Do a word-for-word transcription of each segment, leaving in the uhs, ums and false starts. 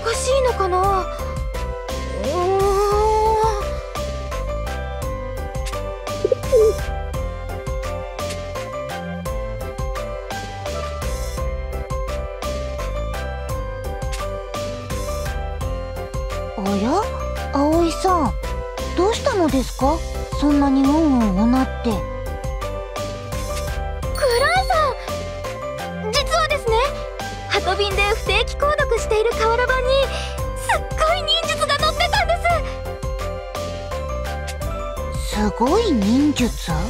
しいのかな。うーん。 おや、葵さん、どうしたのですか？そんなにうんうんうなって。 クランさん、実はですね、ハトビンで不定期購読している瓦版にすっごい忍術が載ってたんです。 すごい忍術？ はい、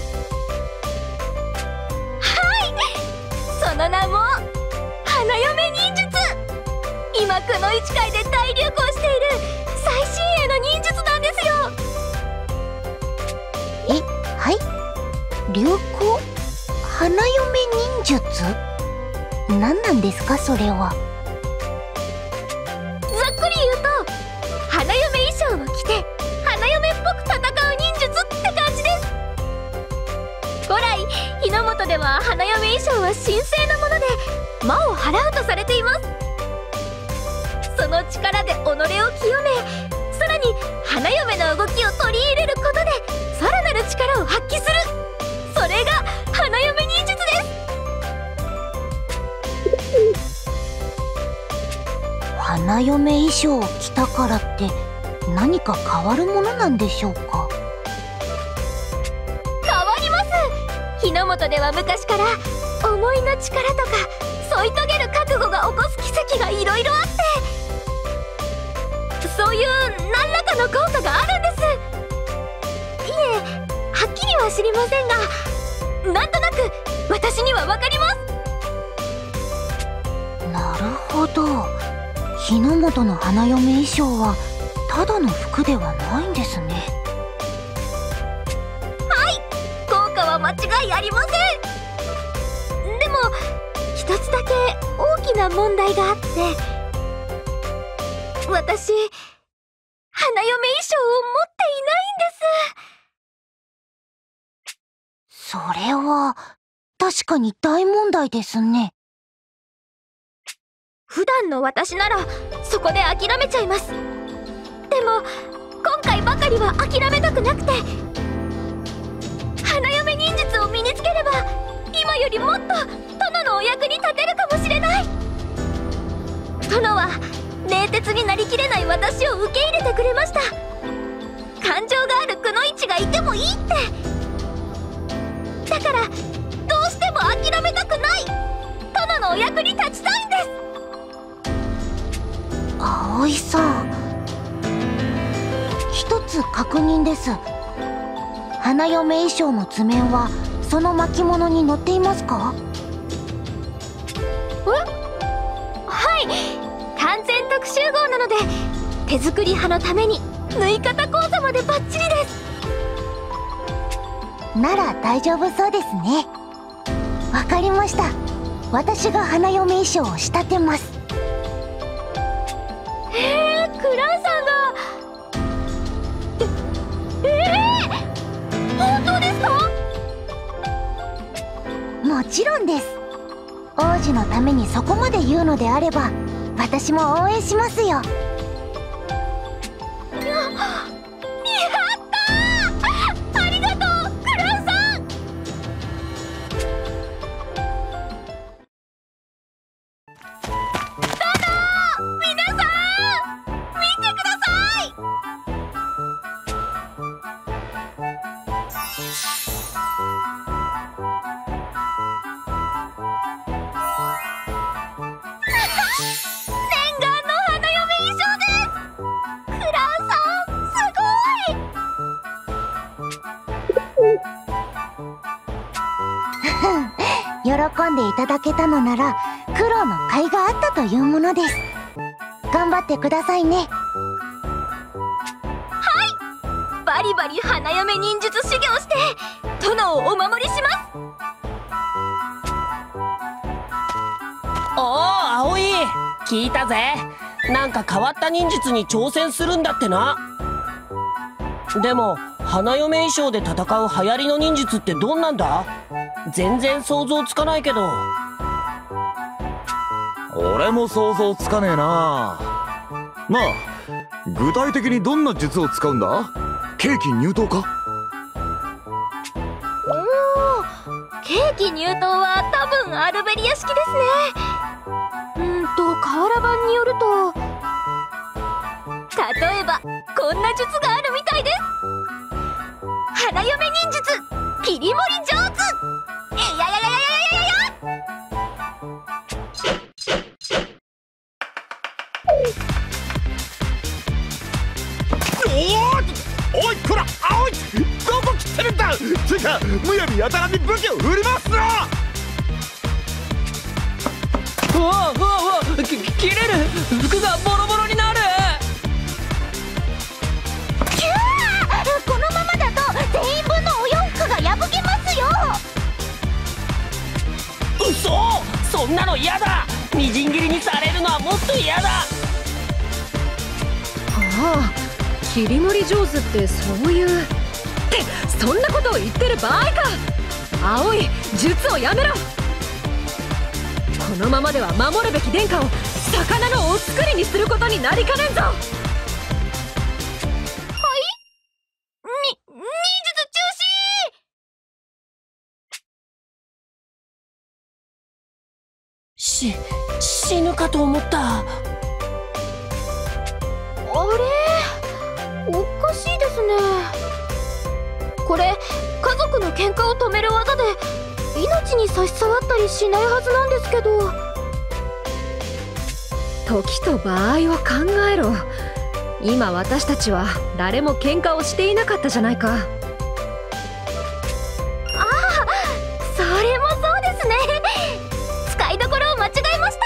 その名も花嫁忍術。今くの一界で大流行している最新鋭の忍術なんですよ。 え、はい、流行？花嫁忍術？何なんですかそれは。 ざっくり言うと、花嫁衣装を着て花嫁っぽく戦う忍術って感じです。古来日の本では花嫁衣装は神聖なもので魔を払うとされています。その力で己を清め、さらに花嫁の動きを取り入れることでさらなる力を発揮する、それが花嫁忍術です。 花嫁衣装を着たからって何か変わるものなんでしょうか？ 変わります。日の本では昔から思いの力とか添い遂げる覚悟が起こす奇跡がいろいろあって、そういう何らかの効果があるんです。いえ、はっきりは知りませんが、なんとなく私にはわかります。 なるほど、日の本の花嫁衣装はただの服ではないんですね。 はい、効果は間違いありません。でも一つだけ大きな問題があって、私花嫁衣装を持っていないんです。 それは確かに大問題ですね。 普段の私ならそこで諦めちゃいます。でも今回ばかりは諦めたくなくて、花嫁忍術を身につければ今よりもっと殿のお役に立てるかもしれない。殿は冷徹になりきれない私を受け入れてくれました。感情があるくの一がいてもいいって。だからどうしても諦めたくない。殿のお役に立ちたいんです。 葵さん、一つ確認です。花嫁衣装の図面はその巻物に載っていますか？ え？はい、完全特集号なので手作り派のために縫い方講座までバッチリです。 なら大丈夫そうですね。わかりました。私が花嫁衣装を仕立てます。 へえ、クランさんが。え、えー、本当ですか？ もちろんです。王子のためにそこまで言うのであれば私も応援しますよ。 やったー！ありがとう、クランさん。どうぞ皆さん見てください。念願の花嫁衣装です。クランさんす喜んでいただけたのなら苦労の甲斐があったというものです。頑張ってくださいね。 はい、バリバリ花嫁忍術修行して殿をお守りします。 おお、葵、聞いたぜ。なんか変わった忍術に挑戦するんだってな。でも花嫁衣装で戦う流行りの忍術ってどんなんだ？全然想像つかないけど。 俺も想像つかねえな。 なあ、具体的にどんな術を使うんだ？ケーキ入刀か？ おお、ケーキ入刀は多分アルベリア式ですね。うーんと瓦版によると、例えばこんな術があるみたいです。花嫁忍術切り盛り上手。えやややややややや。 おおいこら青い、どこ来てるんだ。つうかむやみやたらに武器を振り回すな。 うわうわうわ、き切れる。服がボロボロになる。 キュー、このままだと全員分のお洋服が破けますよ。 うそ、そんなの嫌だ。みじん切りにされるのはもっと嫌だ。 ああ、切り盛り上手ってそういう。ってそんなことを言ってる場合か。葵、術をやめろ。このままでは守るべき殿下を魚のお作りにすることになりかねんぞ。 に忍術中止。 し死ぬかと思った。 あれ、おかしいですね。これ家族の喧嘩を止める技で命に差し障ったりしないはずなんですけど。 時と場合を考えろ。今私たちは誰も喧嘩をしていなかったじゃないか。 ああ、それもそうですね。使いどころを間違えました。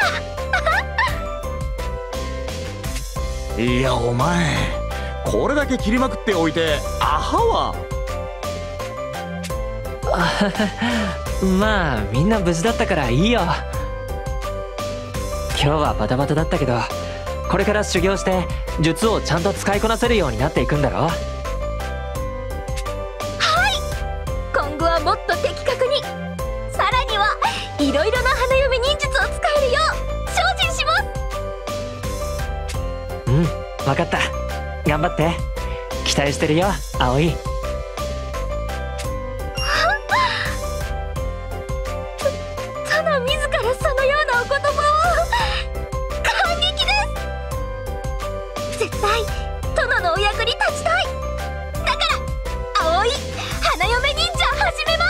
いやお前、これだけ切りまくっておいてアハは。 まあみんな無事だったからいいよ。今日はバタバタだったけど、これから修行して術をちゃんと使いこなせるようになっていくんだろ。 はい、今後はもっと的確に、さらにはいろいろな花嫁忍術を使えるよう精進します。 うん、分かった。頑張って。期待してるよ、葵。 殿自らそのようなお言葉を。感激です。絶対殿のお役に立ちたい。だから葵、花嫁忍者始めます。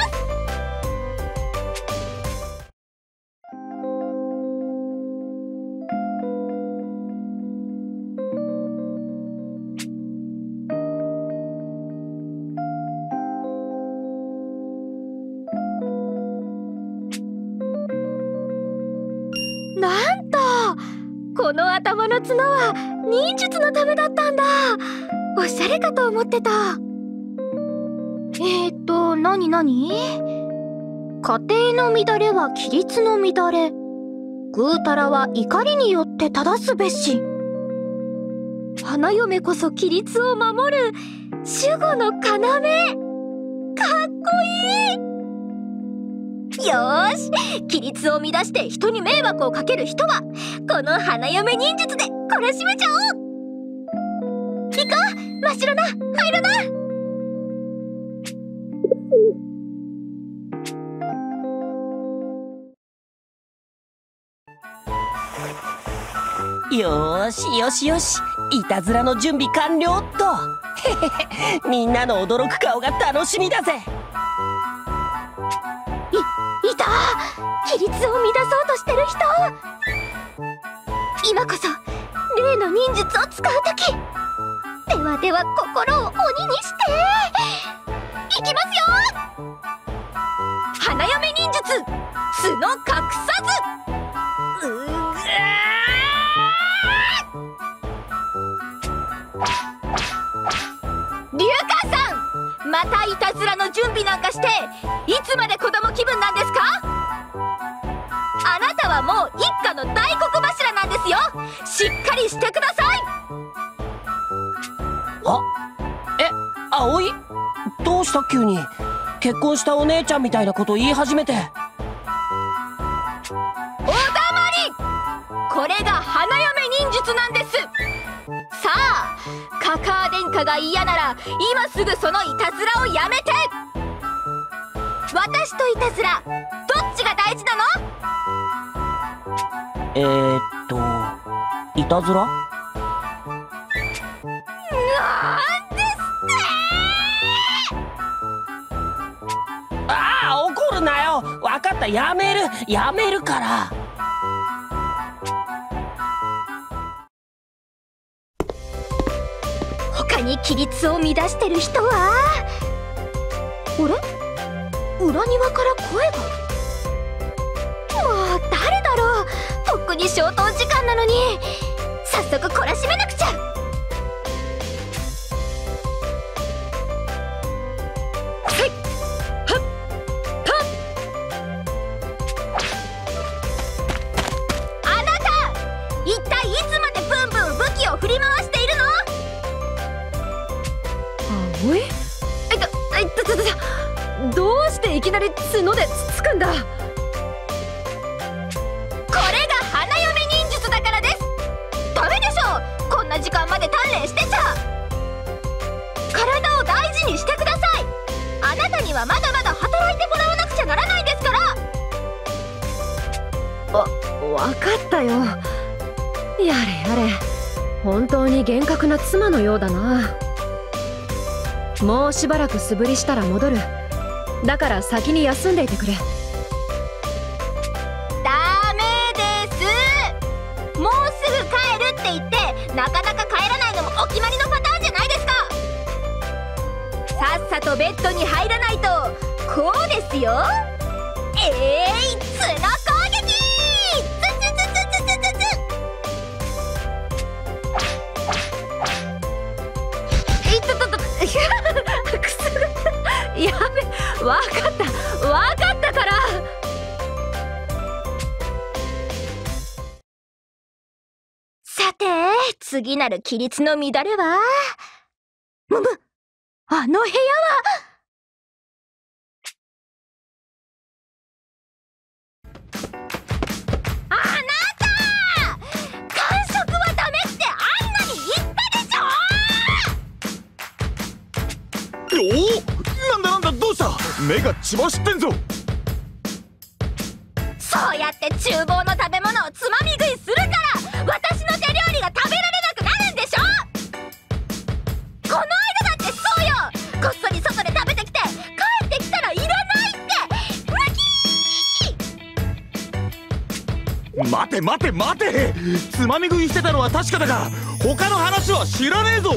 なんとこの頭の角は忍術のためだったんだ。おしゃれかと思ってた。えーっとなになに、家庭の乱れは規律の乱れ、ぐうたらは怒りによって正すべし。花嫁こそ規律を守る守護の要。かっこいい。よーし、規律を乱して人に迷惑をかける人はこの花嫁忍術で懲らしめちゃおう。行こう、真っ白な入るな。 よーしよしよし、いたずらの準備完了っと。へへへ、みんなの驚く顔が楽しみだぜ。 いた、規律を乱そうとしてる人。今こそ例の忍術を使う時。ではでは心を鬼にしていきますよ。花嫁忍術角隠さず。うぐー、リュウカーさん、またいたずらの準備なんかしていつまで子供気分なんですか。あなたはもう一家の大黒柱なんですよ。しっかりしてください。 あ、え、葵、どうした急に。結婚したお姉ちゃんみたいなこと言い始めて。 おだまり。これが花嫁忍術なんです。さあカカア殿下が嫌なら今すぐそのいたずらをやめて。私といたずらどっちが大事なの？ えーっといたずら？ なんですって。 ああ、怒るなよ。わかった、やめるやめるから。 他に規律を乱してる人は？あれ？裏庭から声が。もう誰だろう。とっくに消灯時間なのに。早速懲らしめなくちゃ。あなた一体いつまでブンブン武器を振り回しているの？ 葵？えっとえっととととどうしていきなり角でつつくんだ？ これが花嫁忍術だからです。ダメでしょ、こんな時間まで鍛錬してちゃ。体を大事にしてください。あなたにはまだまだ働いてもらわなくちゃならないですから。 わ、わかったよ。やれやれ、本当に厳格な妻のようだな。もうしばらく素振りしたら戻る。だから先に休んでいてくれ。 ダメです。もうすぐ帰るって言ってなかなか帰らないのもお決まりのパターンじゃないですか。さっさとベッドに入らないとこうですよ。えーい角攻撃。ツツツツツツツツ。いっとっとっとくすぐった。やべ、わかったわかったから。 さて次なる規律の乱れは。むむ、あの部屋は。あなた間食はダメってあんなに言ったでしょ。 おお、なんだなんだ、どうした？目が血走ってんぞ。 そうやって厨房の食べ物をつまみ食いするから私の手料理が食べられなくなるんでしょ。この間だってそうよ。こっそり外で食べてきて帰ってきたらいらないってムキー。 待て待て待て、つまみ食いしてたのは確かだが他の話は知らねえぞ。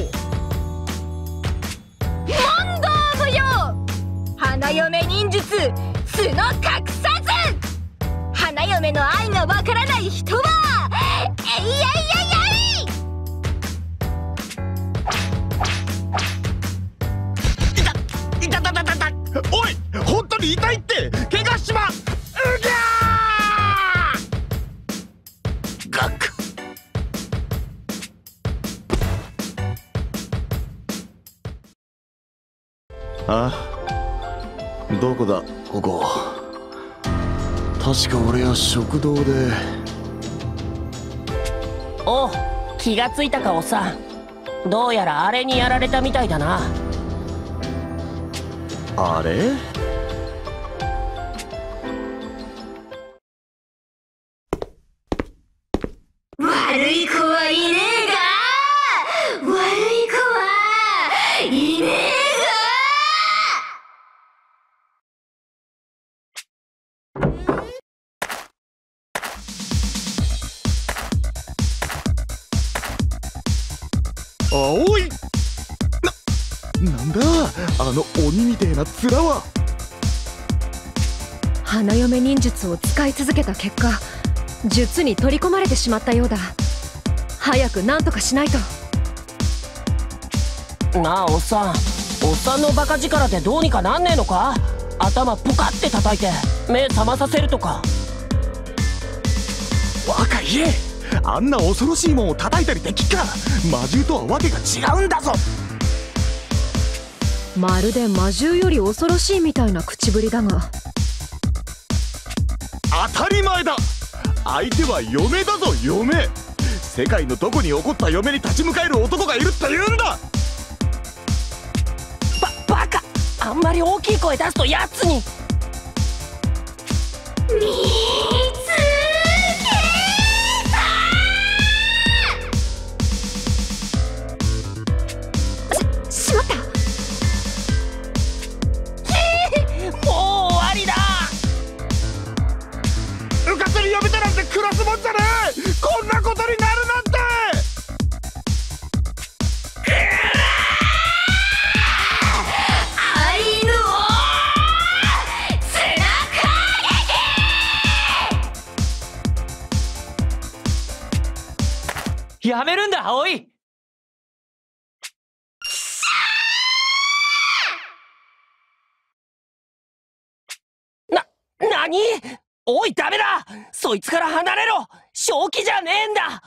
問答無用。花嫁忍術角隠さず。花嫁の愛がわからない人はえいえいえいえい。 いたいたたたたた。おい、本当に痛いって。怪我しまうぎゃー。ガック。あ、どこだここ。確か俺は食堂で。 おう、気がついたかおっさん。どうやらあれにやられたみたいだな。 あれ？ 悪い子はいねえが、悪い子はいねえが。おい、な、なんだあの鬼みてえな面は。 花嫁忍術を使い続けた結果、術に取り込まれてしまったようだ。早く何とかしないと。 なあおっさん、おっさんのバカ力でどうにかなんねえのか？頭ポカって叩いて目覚まさせるとか。 若いえ、あんな恐ろしいもんを叩いたりできっか。魔獣とはわけが違うんだぞ。 まるで魔獣より恐ろしいみたいな口ぶりだが。 当たり前だ。相手は嫁だぞ、嫁。 世界のどこに怒った嫁に立ち向かえる男がいるって言うんだ。 ババカ、あんまり大きい声出すとやつに。 見つけた。し、しまった。 もう終わりだ。 うかつに嫁だなんて暮らすもんじゃねえ。こんなことになるなんて。 アイヌを背中やめるんだ葵。 な、なに？おいダメだ。そいつから離れろ。正気じゃねえんだ。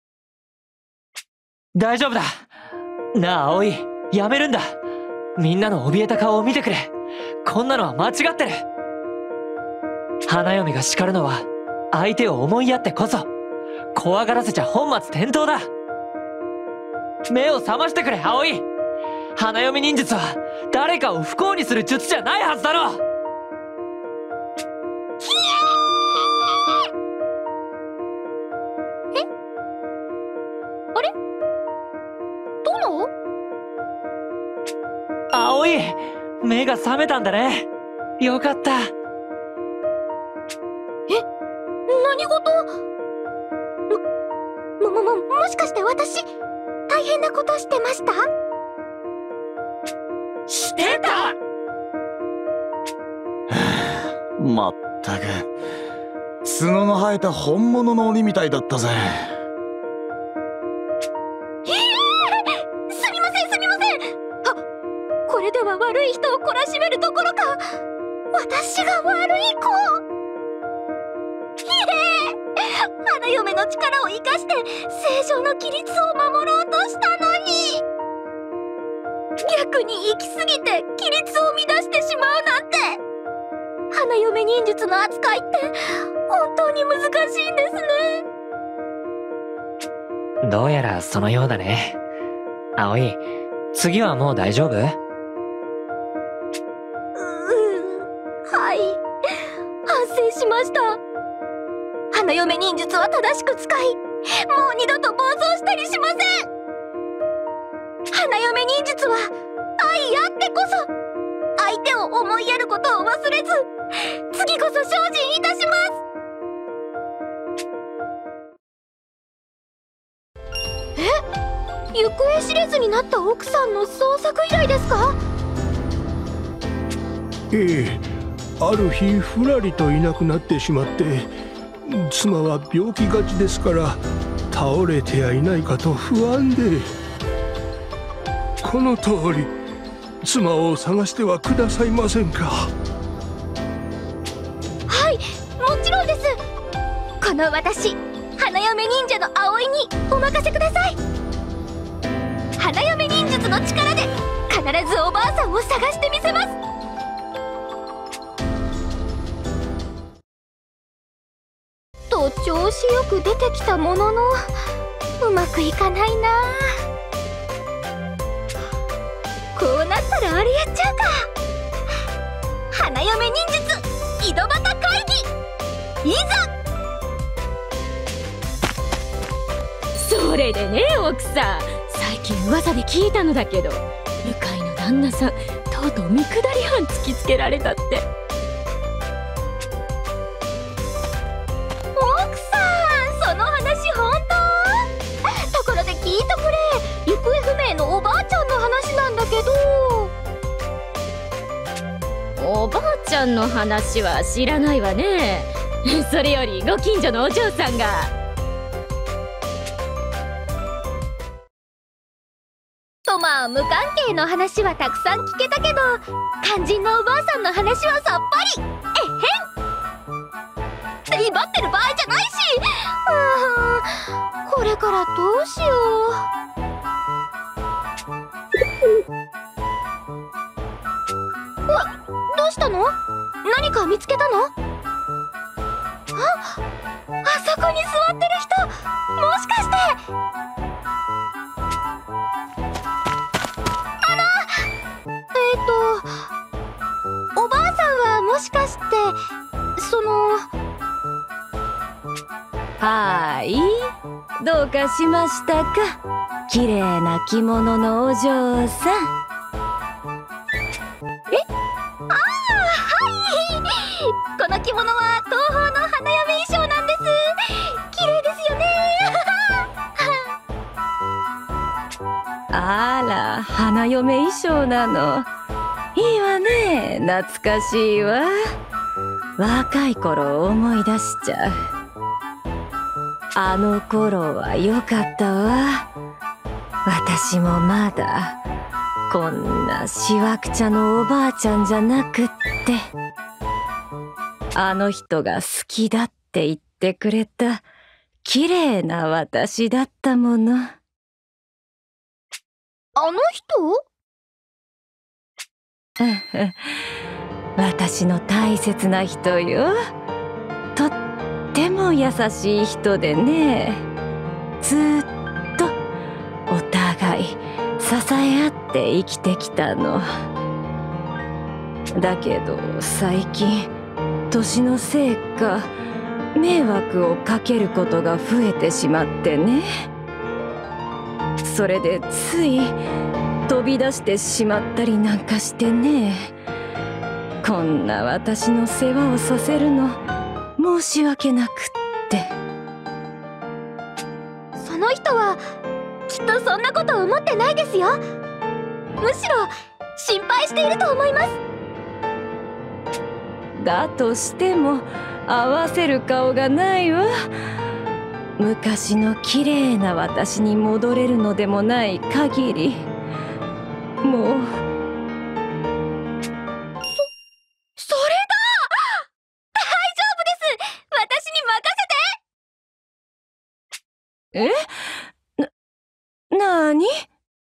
大丈夫だ。なあ葵、やめるんだ。みんなの怯えた顔を見てくれ。こんなのは間違ってる。花嫁が叱るのは相手を思いやってこそ。怖がらせちゃ本末転倒だ。目を覚ましてくれ葵。花嫁忍術は誰かを不幸にする術じゃないはずだろう。 あれ？殿？ 葵、目が覚めたんだね。よかった。 え、何事？も、も、も、もしかして私、大変なことしてました？ してた。 まったく角の生えた本物の鬼みたいだったぜ。 すみませんすみません。あ、これでは悪い人を懲らしめるどころか私が悪い子。ひえ、花嫁の力を生かして正常の規律を守ろうとしたのに逆に行き過ぎて規律を乱してしまうなんて。花嫁忍術の扱いって本当に難しいんですね。 どうやらそのようだね。葵、次はもう大丈夫？ うーん、はい、反省しました。花嫁忍術は正しく使い、もう二度と暴走したりしません。花嫁忍術は愛あってこそ。相手を思いやることを忘れず、次こそ精進いたします。え？行方知れずになった奥さんの捜索依頼ですか？ ええ、ある日ふらりといなくなってしまって、妻は病気がちですから倒れてやいないかと不安で。この通り妻を探してはくださいませんか？ はい、もちろんです。この私、花嫁忍者の葵にお任せください。花嫁忍術の力で必ずおばあさんを探してみせます。と調子よく出てきたものの、うまくいかないな。こうなったらあれやっちゃうか。花嫁忍術井戸端会議いざ。 それでね奥さん、最近噂で聞いたのだけど、向かいの旦那さんとうとう見下り犯突きつけられたって。 奥さん、その話本当？ところで聞いてくれ。行方不明のおばあちゃんの話なんだけど。 おばあちゃんの話は知らないわね。それよりご近所のお嬢さんが。 とまあ無関係の話はたくさん聞けたけど、肝心のおばあさんの話はさっぱり。えへん。威張ってる場合じゃないし。うーん、これからどうしよう。わ、どうしたの？何か見つけたの？あ、あそこに座ってる人。 しかして。あのえっとおばあさんはもしかしてその。 はーい、どうかしましたか、綺麗な着物のお嬢さん。 え、ああ、はいこの着物は東方の花嫁衣装なんです。綺麗ですよねあら、花嫁衣装なの。いいわね、懐かしいわ。若い頃を思い出しちゃう。あの頃は良かったわ。私もまだこんなしわくちゃのおばあちゃんじゃなくって、あの人が好きだって言ってくれた綺麗な私だったもの。 あの人？ 私の大切な人よ。とっても優しい人でね、ずーっとお互い支え合って生きてきたの。だけど最近年のせいか迷惑をかけることが増えてしまってね。それでつい飛び出してしまったりなんかしてね。こんな私の世話をさせるの申し訳なくって。 その人はきっとそんなこと思ってないですよ。むしろ心配していると思います。 だとしても合わせる顔がないわ。昔の綺麗な私に戻れるのでもない限り、もう。 そ、それだ！大丈夫です！私に任せて！ え？な、なーに？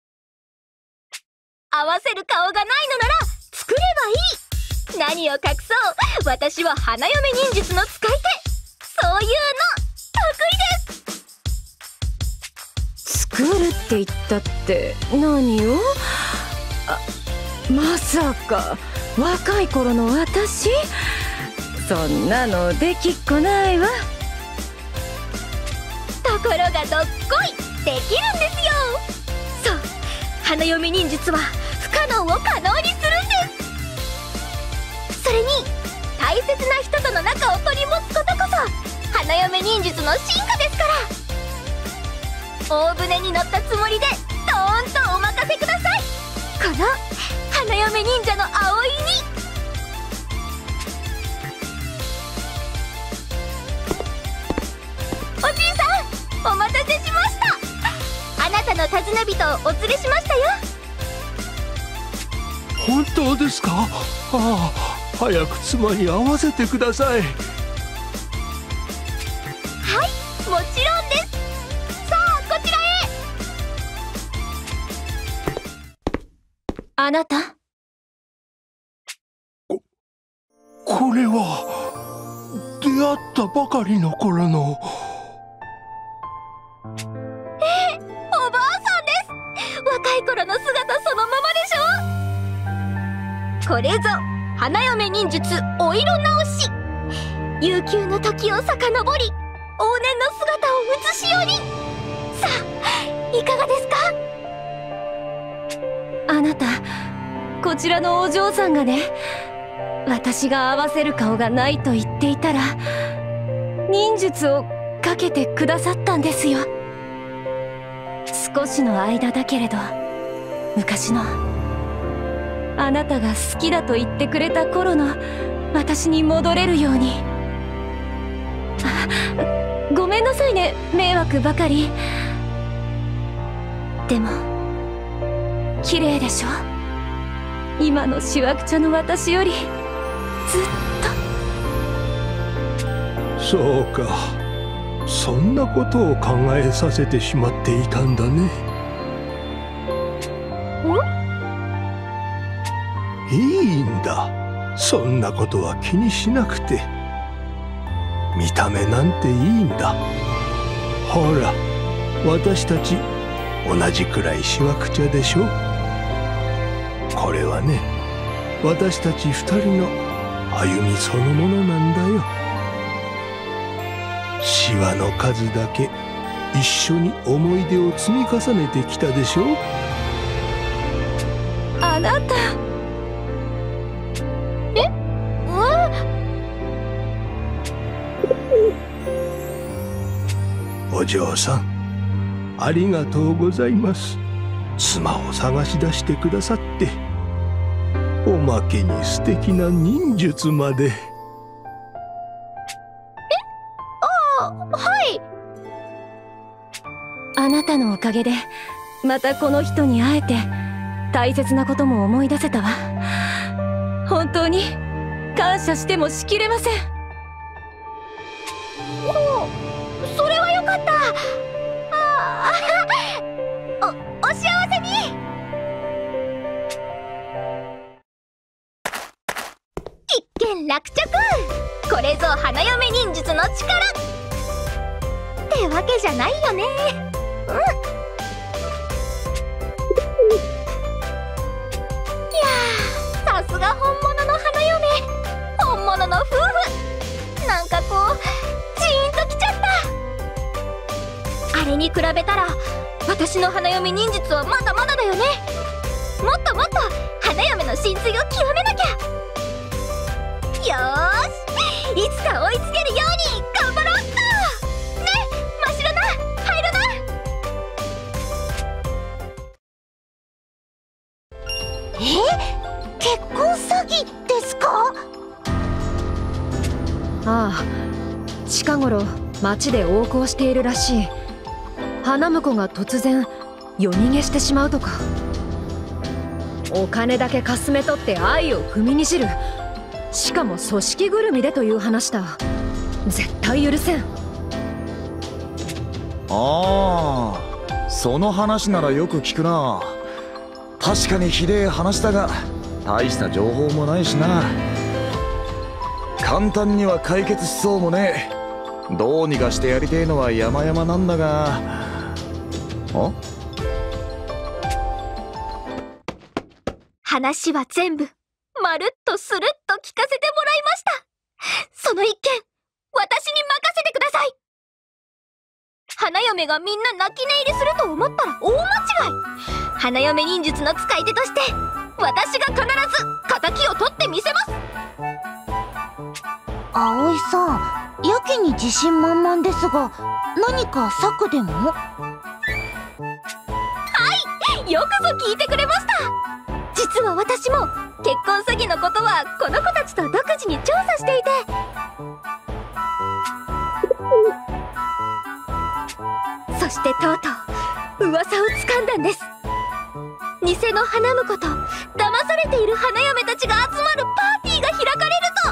合わせる顔がないのなら作ればいい。何を隠そう、私は花嫁忍術の使い手。そういうの得意です。 作るって言ったって何を？あ、まさか若い頃の私？そんなのできっこないわ。 ところがどっこいできるんですよ。そう、花嫁忍術は不可能を可能にするんです。それに大切な人との仲を取り持つことこそ花嫁忍術の進化ですから。大船に乗ったつもりでドーンとお任せください。この花嫁忍者の葵に。おじいさん、お待たせしました。あなたの尋ね人をお連れしましたよ。 本当ですか？ああ、早く妻に会わせてください。 はい、もちろんです。さあ、こちらへ。 あなた？ こ、これは出会ったばかりの頃の。 ええ、おばあさんです。若い頃の姿そのままでしょ。これぞ花嫁忍術お色直し。悠久の時を遡り、往年の姿を映しより。さあ、いかがですか？ あなた、こちらのお嬢さんがね、私が合わせる顔がないと言っていたら忍術をかけてくださったんですよ。少しの間だけれど、昔のあなたが好きだと言ってくれた頃の私に戻れるように。あ、ごめんなさいね、迷惑ばかり。でも綺麗でしょ、今のしわくちゃの私よりずっと。 そうか、そんなことを考えさせてしまっていたんだね。いいんだ、そんなことは気にしなくて。見た目なんていいんだ。 ほら、私たち同じくらいしわくちゃでしょ。これはね、私たち二人の歩みそのものなんだよ。シワの数だけ一緒に思い出を積み重ねてきたでしょ。 あなた。 え？ うん？お嬢さん、ありがとうございます。妻を探し出してくださって。おまけに素敵な忍術まで。え？ ああ、はい。 あなたのおかげでまたこの人に会えて大切なことも思い出せたわ。本当に感謝してもしきれません。 お、それはよかった。ああ、お、お幸せに。一件落着。これぞ花嫁忍術の力ってわけじゃないよね。うん。いやー、さすが本物の花嫁、本物の夫婦。なんかこうジーンときちゃった。あれに比べたら私の花嫁忍術はまだまだだよね。もっともっと花嫁の真髄を極めなきゃ。よーし、いつか追いつけるように頑張ろうっと。ね、真っ白な入るな。 え？結婚詐欺ですか？ ああ、近頃町で横行しているらしい。花婿が突然夜逃げしてしまうとか。お金だけかすめ取って愛を踏みにじる、しかも組織ぐるみでという話だ。絶対許せん。 ああ、その話ならよく聞くな。確かにひでえ話だが大した情報もないしな。簡単には解決しそうもねえ。どうにかしてやりてえのは山々なんだが。あ？ 話は全部まるっとスルッと聞かせてもらいました。その一件、私に任せてください。花嫁がみんな泣き寝入りすると思ったら大間違い。花嫁忍術の使い手として私が必ず敵を取ってみせます。 葵さん、やけに自信満々ですが、何か策でも？ はい、よくぞ聞いてくれました。実は私も結婚詐欺のことはこの子たちと独自に調査していて、そしてとうとう噂をつかんだんです。偽の花婿と騙されている花嫁たちが集まるパーティーが開か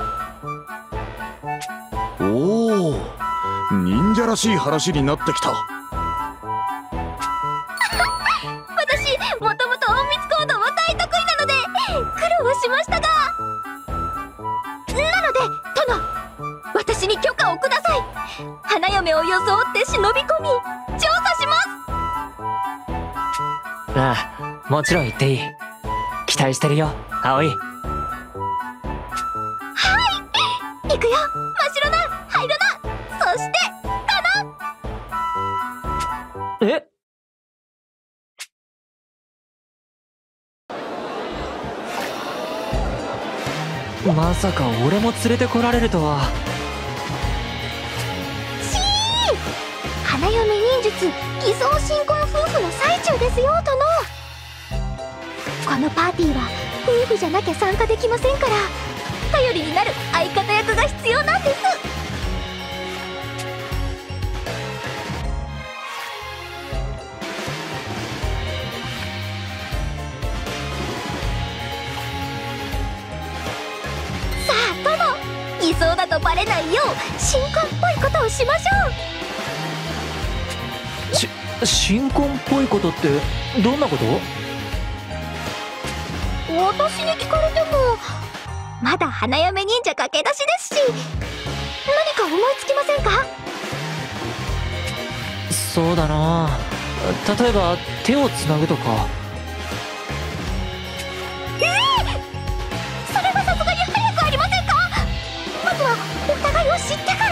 れると。 おお、忍者らしい話になってきた。 私もともと隠密行動は大得意なので苦労はしましたが、なので殿、私に許可をください。花嫁を装って忍び込み調査します。 ああ、もちろん言っていい。期待してるよ、葵。 はい、行くよ、真っ白な灰色な、そして殿。 え？まさか俺も連れてこられるとは。 しー、花嫁忍術偽装新婚夫婦の最中ですよ、殿。このパーティーは夫婦じゃなきゃ参加できませんから、頼りになる相方役が必要なんです。さあ殿、偽装だとバレないよう新婚っぽいことをしましょう。 し新婚っぽいことってどんなこと？ 私に聞かれてもまだ花嫁忍者駆け出しですし、何か思いつきませんか？ そうだな。例えば手をつなぐとか。 ええー、それはさすがに早くありませんか？まずはお互いを知ってから。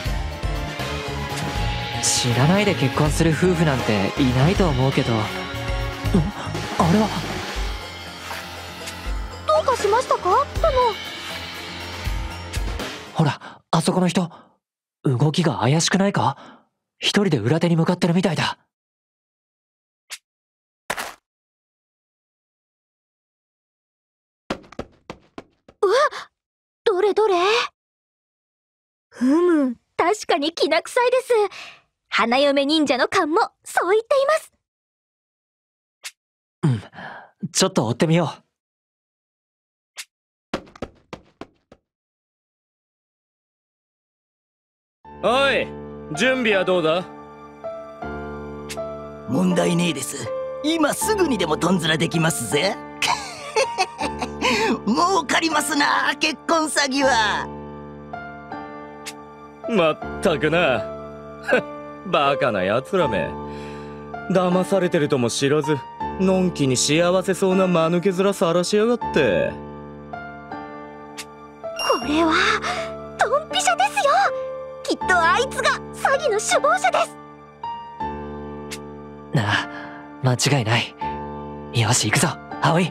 知らないで結婚する夫婦なんていないと思うけど。あれはどうかしましたか殿？ ほら、あそこの人動きが怪しくないか？一人で裏手に向かってるみたいだ。 うわ、どれどれ？ふむ、確かにきな臭いです。花嫁忍者の勘もそう言っています。 うん、ちょっと追ってみよう。おい、準備はどうだ？ 問題ねえです。今すぐにでもとんずらできますぜ。儲かりますな、結婚詐欺は。 まったくな。バカなやつらめ。騙されてるとも知らず、のんきに幸せそうな間抜け面さらしやがって。 これはドンピシャですよ。きっとあいつが詐欺の首謀者です。 なあ、間違いない。よし、行くぞ葵。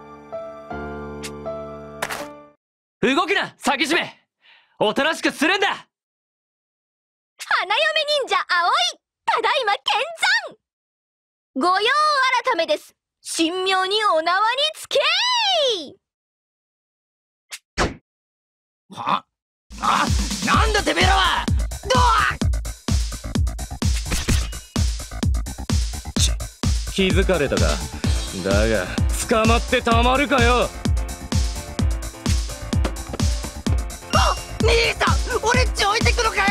動くな詐欺師め。おとなしくするんだ。 花嫁忍者葵、ただいま見参。御用改めです。神妙にお縄につけー。 はあ、なんだてめえらは。どうち気づかれたか。だが捕まってたまるかよ。 あ、兄さん、俺っち置いてくのかよ。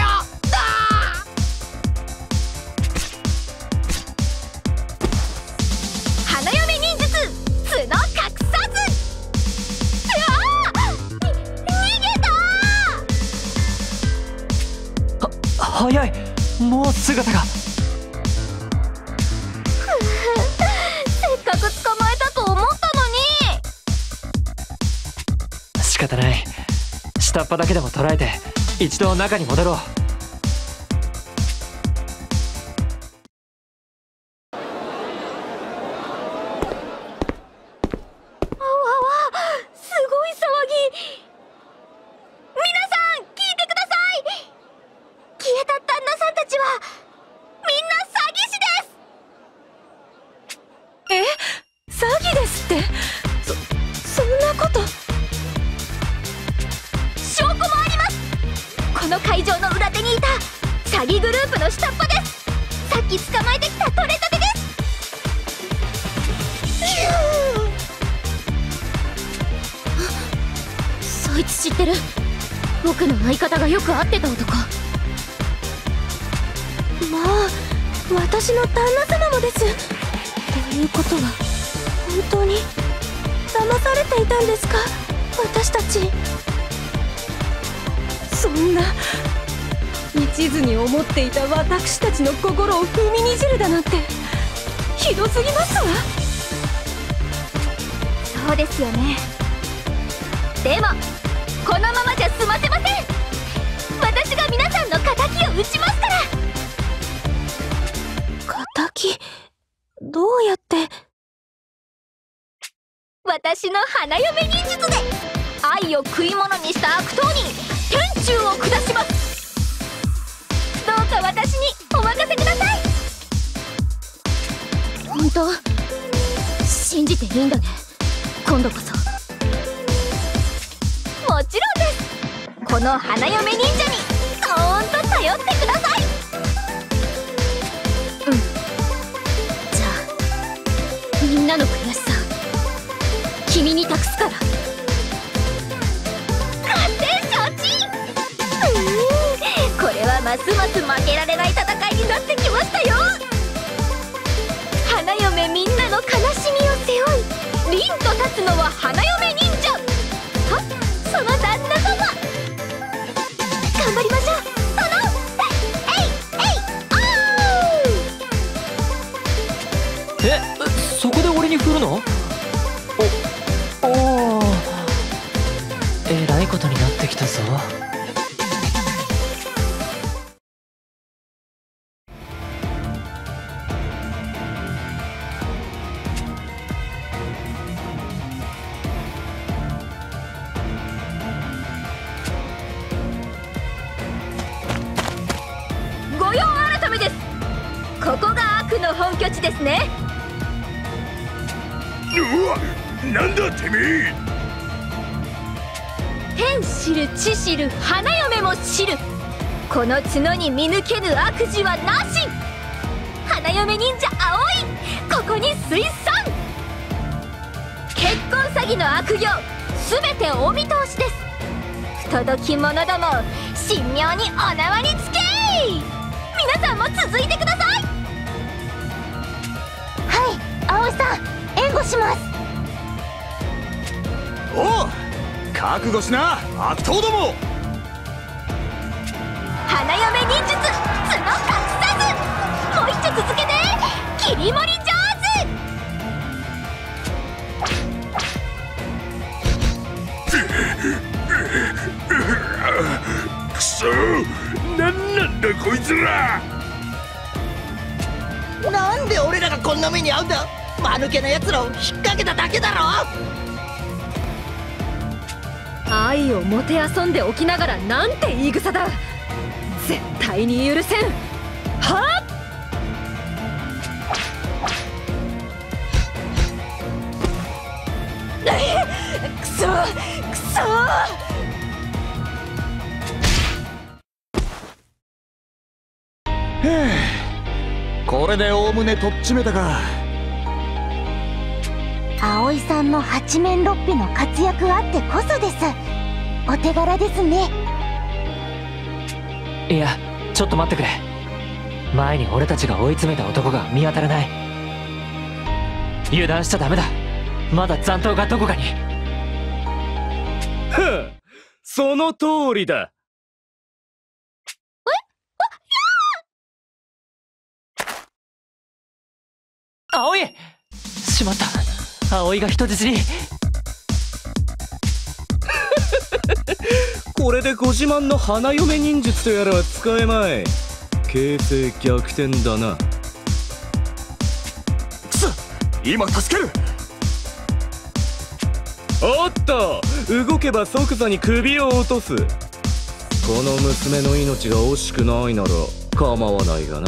花嫁忍術角隠さず。うわー、に逃げたー。 は早い、もう姿が。 せっかく捕まえたと思ったのに。 仕方ない。下っ端だけでも捕らえて一度中に戻ろう。 よく会ってた男。まあ、私の旦那様もです。ということは本当に騙されていたんですか、私たち。そんな一途に思っていた私たちの心を踏みにじるだなんてひどすぎますわ。そうですよね。でもこのままじゃ済ませません。私が皆さんの敵を討ちますから。敵？どうやって？私の花嫁忍術で愛を食い物にした悪党に天誅を下します。どうか私にお任せください。本当信じていいんだね、今度こそ。もちろんです。この花嫁忍者にドーンと頼ってください。うん、じゃあみんなの悔しさ君に託すから。勝手承知。うん、これはますます負けられない戦いになってきましたよ。花嫁みんなの悲しみを背負い凛と立つのは花嫁忍者とその旦那様。頑張りましょう。殿、えいえいおー。 え、そこで俺に振るの？お、おー、えらいことになってきたぞ。 御用改めです。ここが悪の本拠地ですね。 うわ、なんだてめえ。 天知る地知る花嫁も知る、この角に見抜けぬ悪事はなし。花嫁忍者葵、ここに水産。結婚詐欺の悪行すべてお見通しです。不届き者ども、神妙にお縄につけい。皆さんも続いてください。 はい、葵さん援護します。 おう、覚悟しな悪党ども。 花嫁忍術角隠さず、もう一丁続けて切り盛り上くそ、なんなんだこいつら。 なんで俺らがこんな目に遭うんだ。間抜けな奴らを引っ掛けただけだろ。 愛をもてあそんでおきながらなんて言い草だ。絶対に許せん。はっ、 くそくそ。 これでおおむねとっちめたか。 葵さんの八面六臂の活躍あってこそです。お手柄ですね。 いや、ちょっと待ってくれ。前に俺たちが追い詰めた男が見当たらない。油断しちゃダメだ。まだ残党がどこかに。 ふん、その通りだ。 葵！しまった。葵が人質に。 これでご自慢の花嫁忍術とやらは使えまい。形勢逆転だな。 くそ、今助ける。 おっと、動けば即座に首を落とす。この娘の命が惜しくないなら構わないがな。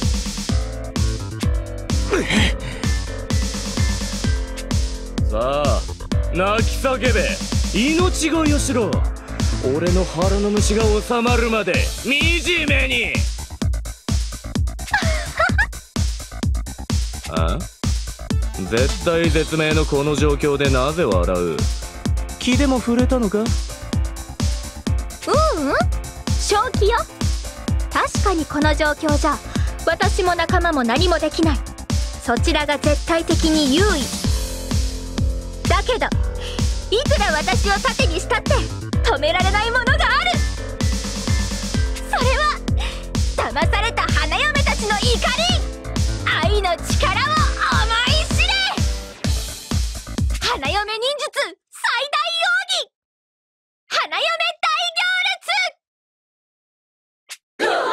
さあ、泣き叫べ。命乞いをしろ。俺の腹の虫が収まるまで惨めに。あ？絶体絶命のこの状況でなぜ笑う？気でも触れたのか？ ううん、正気よ。確かにこの状況じゃ私も仲間も何もできない。そちらが絶対的に優位だけど、いくら私を盾にしたって止められないものがある。それは騙された花嫁たちの怒り、愛の力を思い知れ。花嫁忍術最大奥義、花嫁大行列。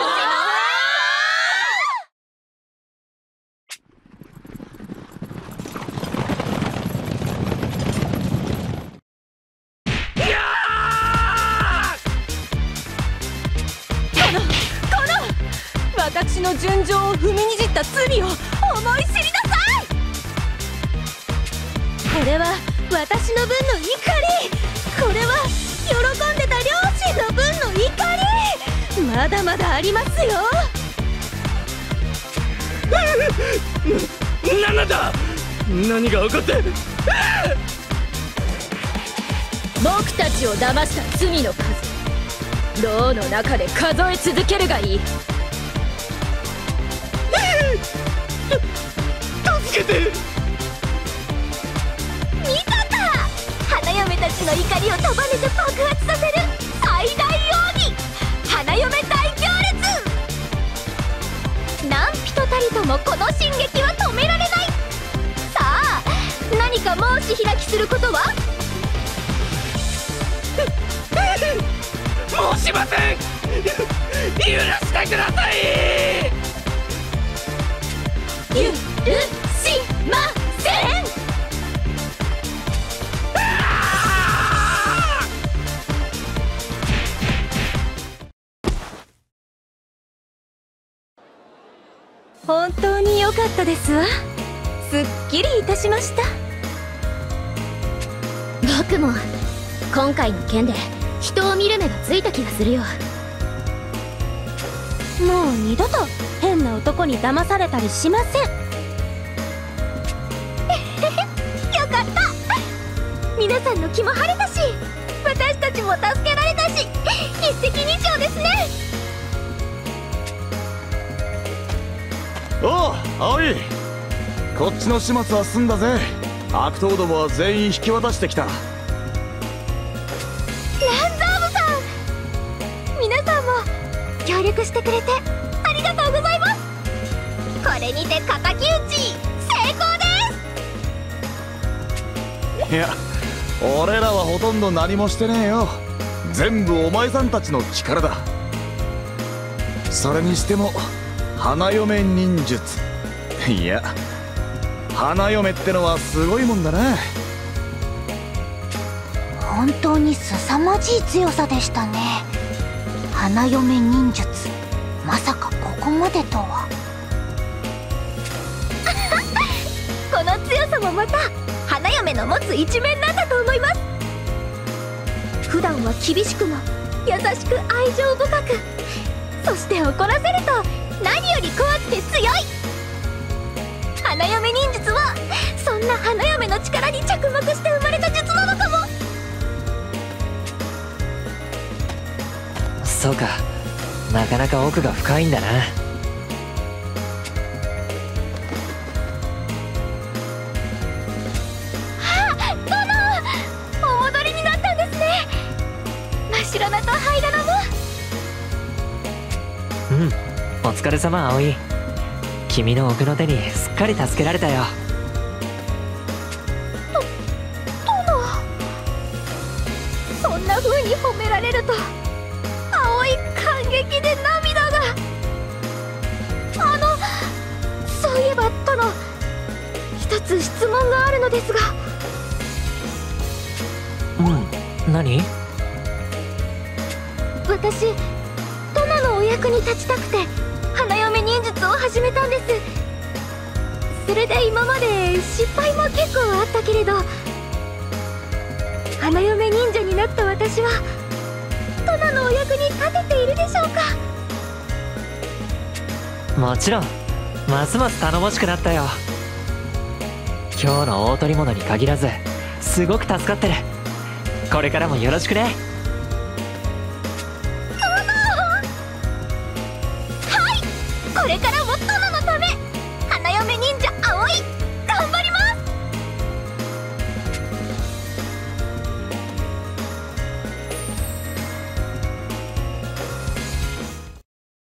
私の純情を踏みにじった罪を思い知りなさい。これは私の分の怒り、これは喜んでた両親の分の怒り、まだまだありますよ。 な、なんだ。何が起こって。 僕たちを騙した罪の数、牢の中で数え続けるがいい。 助けて。 見たか、花嫁たちの怒りを束ねて爆発させる最大奥義、花嫁大行列。何人たりともこの進撃は止められない。 することは？ もうしません。許してください。 許しません。本当に良かったですわ。すっきりいたしました。僕も今回の件で人を見る目がついた気がするよ。もう二度と変な男に騙されたりしません。よかった。皆さんの気も晴れたし、私たちも助けられたし、一石二鳥ですね。 おう葵、こっちの始末は済んだぜ。悪党どもは全員引き渡してきた。 ランザーブさん、皆さんも協力してくれてありがとうございます。これにて敵討ち成功です。 いや、俺らはほとんど何もしてねえよ。全部お前さんたちの力だ。それにしても花嫁忍術、いや花嫁ってのはすごいもんだな。 本当に凄まじい強さでしたね。花嫁忍術、まさかここまでとは。 この強さもまた花嫁の持つ一面なんだと思います。普段は厳しくも優しく愛情深く、そして怒らせると何より怖くて強い。花嫁忍術はそんな花嫁の力に着目して生まれた術なのかも。 そうか、なかなか奥が深いんだな。 あ、殿、お戻りになったんですね。真っ白なと灰棚も。 うん、お疲れ様葵。君の奥の手にすっかり助けられたよ。 と、殿、そんな風に褒められると葵感激で涙が。あの、そういえば殿、一つ質問があるのですが。 うん、何？ 私、殿のお役に立ちたくて花嫁忍術を始めたんです。それで今まで失敗も結構あったけれど、花嫁忍者になった私は殿のお役に立てているでしょうか？ もちろん、ますます頼もしくなったよ。今日の大捕り物に限らずすごく助かってる。これからもよろしくね。 これから